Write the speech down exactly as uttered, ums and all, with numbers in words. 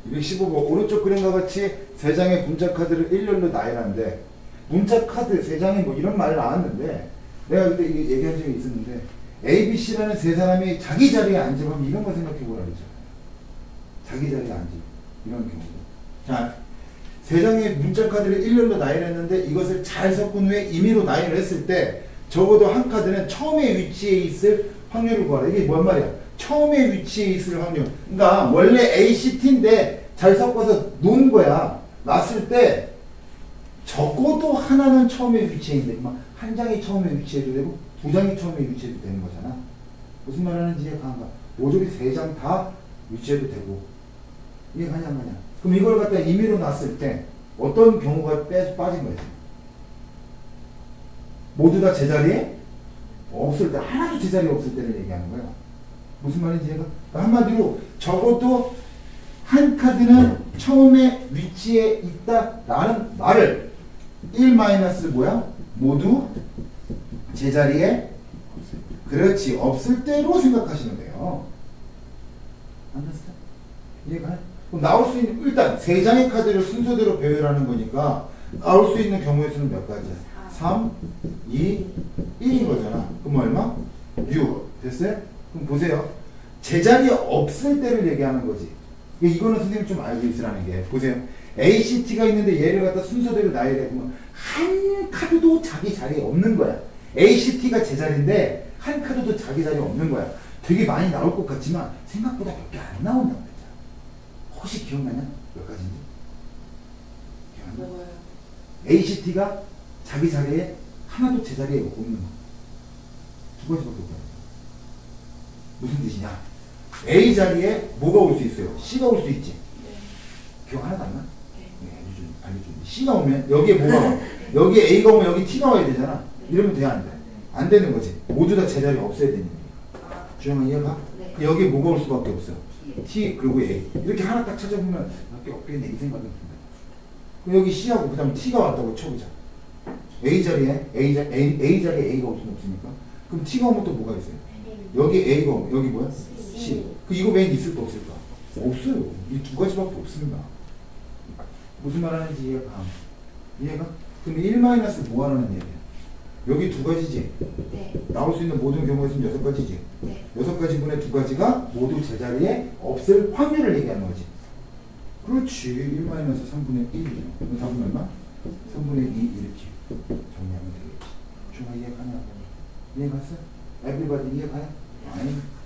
이백십오 번 오른쪽 그림과 같이 세 장의 문자 카드를 일렬로 나열하는데 문자 카드 세 장이 뭐 이런 말을 나왔는데 내가 그때 이게 얘기한 적이 있었는데 A, B, C라는 세 사람이 자기 자리에 앉으면 이런 거 생각해 보라 그러죠. 자기 자리에 앉으면 이런 경우. 자, 세 장의 문자 카드를 일렬로 나열했는데 이것을 잘 섞은 후에 임의로 나열했을 때 적어도 한 카드는 처음에 위치해 있을 확률을 구하라. 이게 뭔 말이야? 처음에 위치해 있을 확률. 그러니까 원래 A, C, T인데 잘 섞어서 놓은 거야. 놨을 때 적어도 하나는 처음에 위치해 있는데 한 장이 처음에 위치해도 되고 두 장이 처음에 위치해도 되는 거잖아. 무슨 말 하는지 이해가 안 가. 모조리 세 장 다 위치해도 되고 이해가 가냐 안 가냐. 그럼 이걸 갖다 임의로 놨을 때 어떤 경우가 빼, 빠진 거지? 모두 다 제자리에 없을 때, 하나도 제자리에 없을 때를 얘기하는 거야. 무슨 말인지 이해가? 한마디로 적어도 한 카드는 처음에 위치에 있다라는 말을 일 마이너스 뭐야? 모두 제자리에 그렇지 없을 때로 생각하시면 돼요. understand? 이해가? 그럼 나올 수 있는 일단 세 장의 카드를 순서대로 배열하는 거니까 나올 수 있는 경우의 수는 몇 가지야? 삼, 이, 일인 거잖아. 그럼 얼마? 육. 됐어요? 그럼 보세요. 제자리에 없을 때를 얘기하는 거지. 이거는 선생님 좀 알고 있으라는 게. 보세요. A, C, T가 있는데 얘를 갖다 순서대로 나열해 보면 한 카드도 자기 자리에 없는 거야. A, C, T가 제자리인데 한 카드도 자기 자리에 없는 거야. 되게 많이 나올 것 같지만 생각보다 몇 개 안 나온다고 그랬잖아. 혹시 기억나냐? 몇 가지인지? 기억나냐? A, C, T가 자기 자리에 하나도 제자리에 없는 거. 두 가지밖에 없다. 무슨 뜻이냐? A 자리에 뭐가 올 수 있어요? C가 올 수 있지. 네. 기억 하나도 안 나? 네. 네, 알려준, 알려준. C가 오면 여기에 뭐가 와? 여기에 A가 오면 여기 T가 와야 되잖아. 이러면 돼, 안 돼? 안 되는 거지. 모두 다 제자리에 없어야 되는 거니까. 주영아 이해가? 네. 여기에 뭐가 올 수밖에 없어요. 네. T 그리고 A. 이렇게 하나 딱 찾아보면 밖에 없겠네 이 생각이 듭니다. 여기 C하고 그 다음에 T가 왔다고 쳐보자. A 자리에 A, 자, A, A 자리에 A가 올 수는 없으니까. 그럼 T가 오면 또 뭐가 있어요? 여기 A가 오면 여기 뭐야? C. 그 이거 외엔 있을까 없을까? 없어요. 이 두 가지밖에 없습니다. 무슨 말 하는지 이해가? 이해가? 그럼 일 마이너스 뭐 하라는 얘기야? 여기 두 가지지? 네. 나올 수 있는 모든 경우에서는 여섯 가지지? 네. 여섯 가지 분의 두 가지가 모두 제자리에 없을 확률을 얘기하는 거지. 그렇지. 일 마이너스 삼분의 일이죠. 그럼 삼분의 얼마? 삼분의 이 이렇게 정리하면 되겠지. 중앙 이해가냐? 이해갔어? 에브리바디 이해가요? 아니.